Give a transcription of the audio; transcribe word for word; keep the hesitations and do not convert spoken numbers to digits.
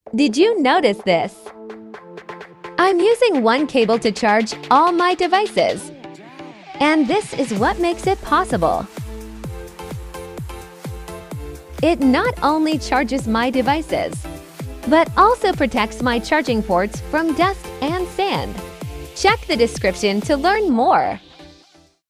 Did you notice this? I'm using one cable to charge all my devices. And this is what makes it possible. It not only charges my devices, but also protects my charging ports from dust and sand. Check the description to learn more.